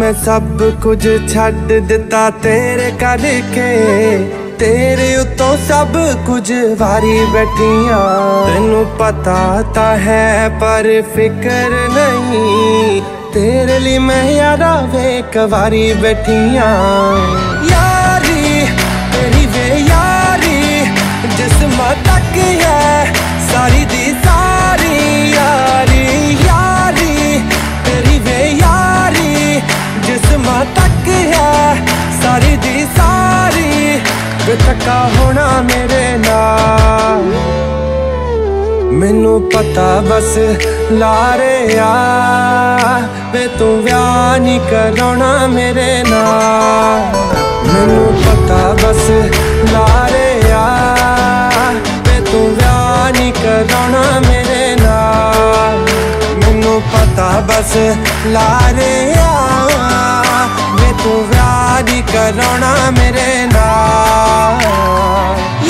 मैं सब कुछ छड्ड दिता तेरे करके, तेरे उतों सब कुछ वारी बैठियां। तेनू पता ता है पर फिक्र नहीं, तेरे लिए मैं यारा वे कवारी बैठियां। यारी तेरी वे यारी जिस्म तक है सारी दी सारी यारी। यारी तेरी वे यारी जिस्म तक है सारी दी सारी। वे थका होना मेरे नाल, मैनू पता बस लारे आ वे तू व्याह नहीं कराना मेरे नाल। मैनू पता बस लारे आ वे तू व्याह नहीं कराना मेरे नाल। मैनू पता बस लारे आ वे तू व्याह नहीं कराना मेरे नाल।